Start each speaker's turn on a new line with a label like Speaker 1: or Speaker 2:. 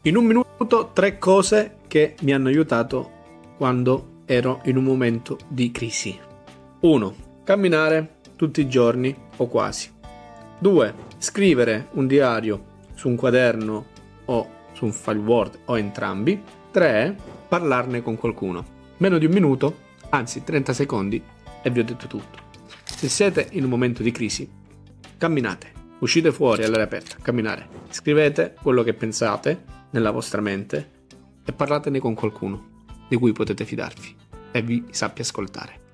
Speaker 1: In un minuto 3 cose che mi hanno aiutato quando ero in un momento di crisi. 1. Camminare tutti i giorni o quasi. 2. Scrivere un diario su un quaderno o su un file Word o entrambi. 3. Parlarne con qualcuno. Meno di un minuto, anzi 30 secondi e vi ho detto tutto. Se siete in un momento di crisi, camminate, uscite fuori all'aria aperta, camminare, scrivete quello che pensate nella vostra mente e parlatene con qualcuno di cui potete fidarvi e vi sappia ascoltare.